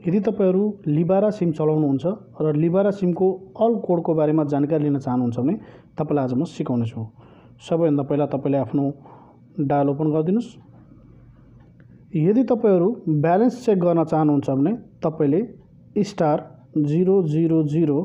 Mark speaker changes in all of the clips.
Speaker 1: यदि तपाईहरु Lebara SIM चलाउनुहुन्छ र लिबारा सिमको अल कोडको बारेमा जानकारी लिन चाहनुहुन्छ भने तपाईलाई आज म सिकाउने छु। सबैभन्दा पहिला तपाईले आफ्नो डायल ओपन गरिदिनुस्। यदि तपाईहरु ब्यालेन्स चेक गर्न चाहनुहुन्छ भने तपाईले *000#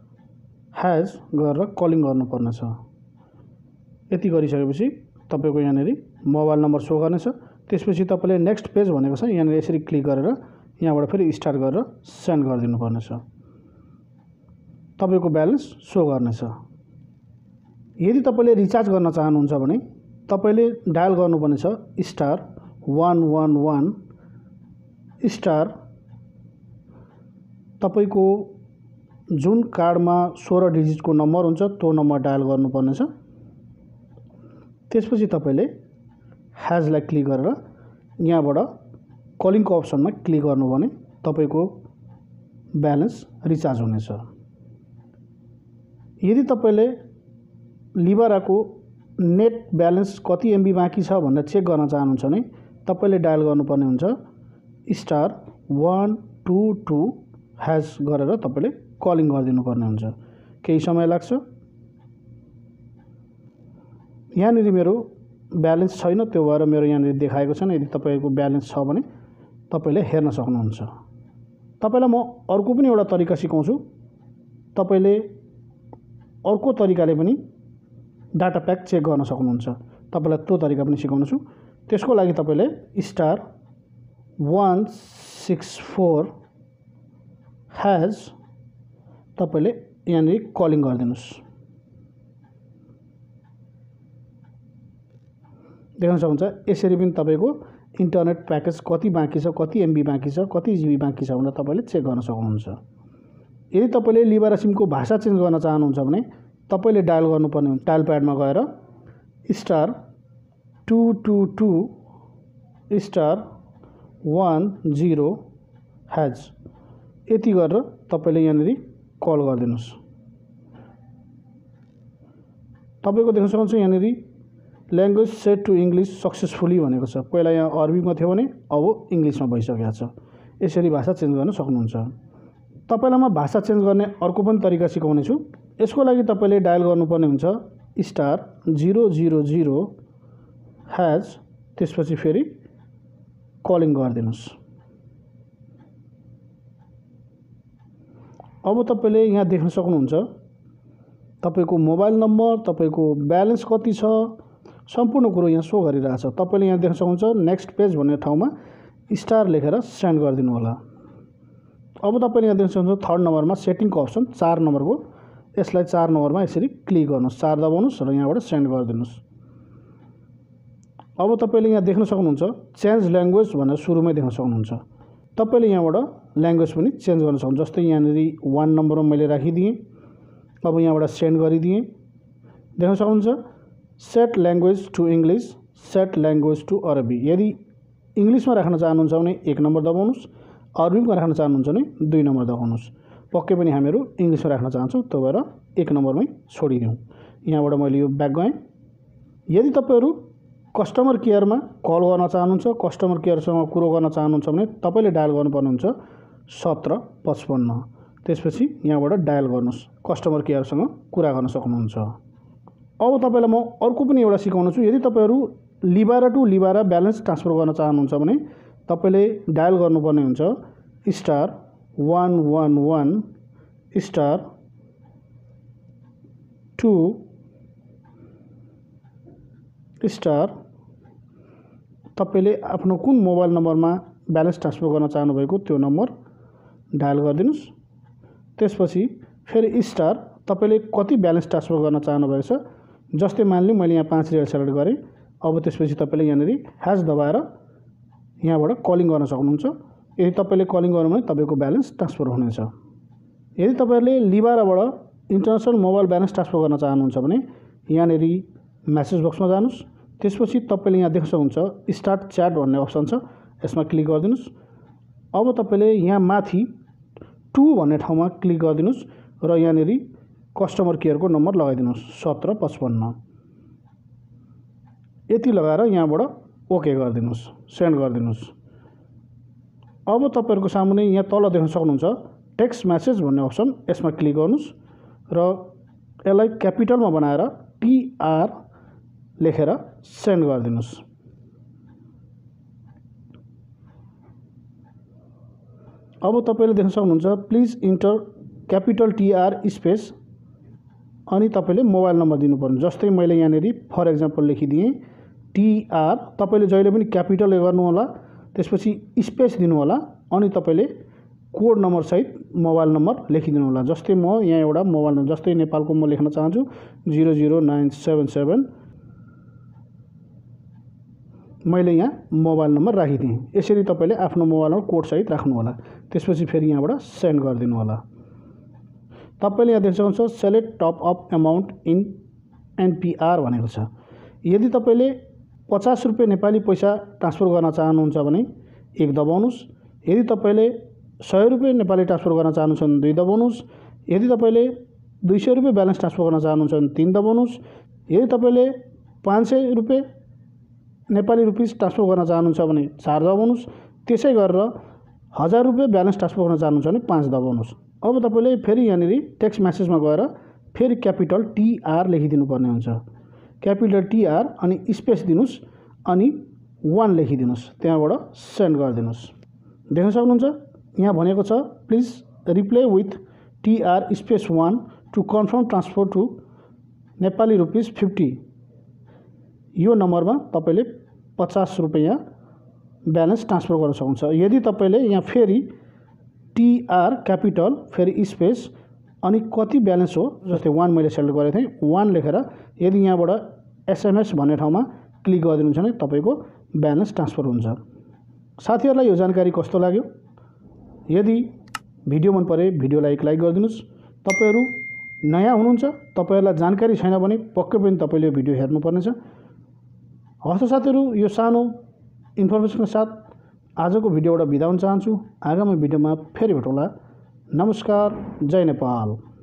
Speaker 1: गरेर कलिङ गर्नुपर्नेछ। यति गरिसकेपछि तपाईको यहाँनेरि मोबाइल नम्बर शो गर्नेछ। त्यसपछि तपाईले नेक्स्ट पेज भनेको छ यहाँनेरि यसरी क्लिक गरेर यहाँबाट फेरि स्टार्ट गरेर सेन्ड गरिदिनु पर्नेछ। तपाईको ब्यालेन्स शो गर्नेछ। यदि तपाईले रिचार्ज गर्न चाहनुहुन्छ भने तपाईले डायल गर्नुपर्ने छ *111* तपाईको जुन कार्डमा 16 डिजिटको नम्बर हुन्छ त्यो नम्बर डायल गर्नुपर्ने छ। त्यसपछि तपाईले # लाई क्लिक गरेर यहाँबाट कलिङको अप्सनमा क्लिक गर्नु भने तपाईको ब्यालेन्स रिचार्ज हुनेछ। यदि तपाईले लिबाराको नेट ब्यालेन्स कति एमबी बाँकी छ भनेर चेक गर्न चाहनुहुन्छ भने तपाईले डायल गर्नुपर्ने हुन्छ *122# गरेर तपाईले कलिङ गरिदिनु पर्ने हुन्छ। केही समय लाग्छ। यहाँनेरि मेरो ब्यालेन्स छैन, त्यो भएर मेरो यहाँनेरि देखाएको छैन। यदि तपाईको ब्यालेन्स छ भने तपाईले हेर्न सक्नुहुन्छ। तपाईलाई म अर्को पनि एउटा तरिका सिकाउँछु। तपाईले अर्को तरिकाले पनि डाटा प्याक चेक गर्न सक्नुहुन्छ। तपाईलाई त्यो तरिका पनि सिकाउँछु। त्यसको लागि तपाईले *164# तपाईले यहाँनेरि कलिङ गरिदिनुस्। देख्न सक्नुहुन्छ यसरी पनि तपाईको इन्टरनेट प्याकेज कति बाँकी छ, कति एमबी बाँकी छ, कति जिबी बाँकी छ भनेर तपाईले चेक गर्न सक्नुहुन्छ। यदि तपाईले लिबारा सिमको भाषा चेन्ज गर्न चाहनुहुन्छ भने तपाईले डायल गर्नुपर्ने हुन्छ। डायल प्याडमा गएर *222*10# यति गरेर तपाईले यहाँनेरि कल गरिदिनुस्। तपाईको देख्न सक्नुहुन्छ यहाँनेरि language set to English successfully भनेको छ। पहिला यहाँ अरबीमा थियो भने अब इङ्ग्लिशमा भइसकेको छ। यसरी भाषा चेन्ज गर्न सक्नुहुन्छ। तपाईलाई म भाषा चेन्ज गर्ने अर्को पनि तरिका सिकाउने छु। यसको लागि तपाईले डायल गर्नुपर्ने हुन्छ *000# त्यसपछि फेरि कलिङ गरिदिनुस्। अब तपाईले यहाँ देख्न सक्नुहुन्छ तपाईको मोबाइल नम्बर, तपाईको ब्यालेन्स कति छ, सम्पूर्ण कुरो यहाँ शो गरिरहेछ। तपाईले यहाँ देख्न सक्नुहुन्छ नेक्स्ट पेज भन्ने ठाउँमा स्टार लेखेर सेन्ड गरिदिनु होला। अब तपाईले यहाँ देख्न सक्नुहुन्छ थर्ड नम्बरमा सेटिङको अप्सन 4 नम्बरको, यसलाई 4 नम्बरमा यसरी क्लिक गर्नुस्, 4 दबाउनुस् र यहाँबाट सेन्ड गरिदिनुस्। अब तपाईले यहाँ देख्न सक्नुहुन्छ चेन्ज ल्याङ्ग्वेज भनेर सुरुमै देख्न सक्नुहुन्छ। तपाईले यहाँबाट ल्याङ्ग्वेज पनि चेन्ज गर्न सक्नुहुन्छ। जस्तै यहाँनेरि 1 नम्बरमा मैले राखिदिएँ। अब यहाँबाट सेन्ड गरिदिएँ। देख्न सक्नुहुन्छ set language to English, set language to अरबी। यदि इङ्ग्लिशमा राख्न चाहनुहुन्छ भने 1 नम्बर दबाउनुस्, अरबीमा राख्न चाहनुहुन्छ भने 2 नम्बर दबाउनुस्। पक्कै पनि हामीहरू इङ्ग्लिशमा राख्न चाहन्छौँ, त्यो भएर 1 नम्बरमै छोडिदिउँ। यहाँबाट मैले यो ब्याक गएँ। यदि तपाईहरु कस्टमर केयरमा कल गर्न चाहनुहुन्छ, कस्टमर केयरसँग कुरो गर्न चाहनुहुन्छ भने तपाईले डायल गर्नुपर्ने हुन्छ 1755। त्यसपछि यहाँबाट डायल गर्नुस्, कस्टमर केयरसँग कुरा गर्न सक्नुहुन्छ। अब तपाईलाई म अर्को पनि एउटा सिकाउन छु। यदि तपाईहरु Lebara to Lebara balance transfer गर्न चाहनुहुन्छ भने तपाईले डायल गर्नुपर्ने हुन्छ *111*2* तपाईले आफ्नो कुन मोबाइल नम्बरमा ब्यालेन्स ट्रान्सफर गर्न चाहनुभएको त्यो नम्बर डायल गरिदिनुस्। त्यसपछि फेरि तपाईले कति ब्यालेन्स ट्रान्सफर गर्न चाहनुभएको छ। जस्तै मानिलिउँ मैले यहाँ 5 रियल सेलेक्ट गरेँ। अब त्यसपछि तपाईले यहाँनेरि # दबाएर यहाँबाट कलिङ गर्न सक्नुहुन्छ। यदि तपाईले कलिङ गर्नु भने तपाईको ब्यालेन्स ट्रान्सफर हुनेछ। यदि तपाईहरुले लिबाराबाट इन्टरनेसनल मोबाइल ब्यालेन्स ट्रान्सफर गर्न चाहनुहुन्छ भने यहाँनेरि मेसेज बक्समा जानुस्। त्यसपछि तपाईले यहाँ देख्न सक्नुहुन्छ स्टार्ट च्याट भन्ने अप्सन छ, यसमा क्लिक गरिदिनुस्। अब तपाईले यहाँ माथि 2 भन्ने ठाउँमा क्लिक गरिदिनुस् र यहाँनेरि कस्टमर केयरको नम्बर लगाइदिनुस् 1755। यति लगाएर यहाँबाट ओके गरिदिनुस्, सेन्ड गरिदिनुस्। अब तपाईहरुको सामुन्ने यहाँ तल देख्न सक्नुहुन्छ टेक्स्ट मेसेज भन्ने अप्सन, यसमा क्लिक गर्नुस् र यसलाई क्यापिटलमा बनाएर TR लेखेर सेन्ड गरिदिनुस्। अब तपाईले देख्न सक्नुहुन्छ please enter capital TR space अनि तपाईले मोबाइल नम्बर दिनुपर्ने। जस्तै मैले यहाँनेरि फर एक्जाम्पल लेखिदिएँ TR, तपाईले जहिले पनि क्यापिटल गर्नु होला, त्यसपछि स्पेस दिनु होला अनि तपाईले कोड नम्बर सहित मोबाइल नम्बर लेखिदिनु होला। जस्तै म यहाँ एउटा मोबाइल नम्बर, जस्तै नेपालको म लेख्न चाहन्छु 00977, मैले यहाँ मोबाइल नम्बर राखिदिएँ। यसरी तपाईले आफ्नो मोबाइल नम्बर कोड सहित राख्नु होला। त्यसपछि फेरि यहाँबाट सेन्ड गरिदिनु होला। तपाईले यहाँ देख्न सक्नुहुन्छ select top up amount in NPR भनेको छ। यदि तपाईले 50 रुपैयाँ नेपाली पैसा ट्रान्सफर गर्न चाहनुहुन्छ भने 1 दबाउनुस्। यदि तपाईले 100 रुपैयाँ नेपाली ट्रान्सफर गर्न चाहनुहुन्छ भने 2 दबाउनुस्। यदि तपाईले 200 रुपैयाँ ब्यालेन्स ट्रान्सफर गर्न चाहनुहुन्छ भने 3 दबाउनुस्। यदि तपाईले 500 रुपैयाँ नेपाली रुपिस ट्रान्सफर गर्न चाहनुहुन्छ भने 4 दबाउनुस्। त्यसै गरेर 1000 रुपैयाँ ब्यालेन्स ट्रान्सफर गर्न चाहनुहुन्छ भने 5 दबाउनुस्। अब तपाईले फेरि यहाँनेरि टेक्स्ट मेसेजमा गएर फेरि क्यापिटल TR लेखिदिनु पर्ने हुन्छ। क्यापिटल TR अनि स्पेस दिनुस् अनि 1 लेखिदिनुस्, त्यहाँबाट सेन्ड गरिदिनुस्। देख्न सक्नुहुन्छ यहाँ भनेको छ please reply with TR space 1 to confirm transfer to Nepali rupees 50। यो नम्बरमा तपाईले 50 रुपैयाँ ब्यालेन्स ट्रान्सफर गर्न सक्नुहुन्छ। यदि तपाईले यहाँ फेरि TR क्यापिटल फेरि स्पेस अनि कति ब्यालेन्स हो, जस्तै 1 मैले सेलेक्ट गरेको थिएँ, 1 लेखेर यदि यहाँबाट SMS भन्ने ठाउँमा क्लिक गरिदिनुहुन्छ भने तपाईको ब्यालेन्स ट्रान्सफर हुन्छ। साथीहरुलाई यो जानकारी कस्तो लाग्यो? यदि भिडियो मन परे भिडियोलाई लाइक गरिदिनुस्। तपाईहरु नयाँ हुनुहुन्छ, तपाईहरुलाई जानकारी छैन भने पक्कै पनि तपाईले यो भिडियो हेर्नुपर्नेछ। हस्त साथीहरु, यो सानो इन्फर्मेसनको साथ आजको भिडियोबाट बिदा हुन चाहन्छु। आगामी भिडियोमा फेरि भेटौँला। नमस्कार, जय नेपाल।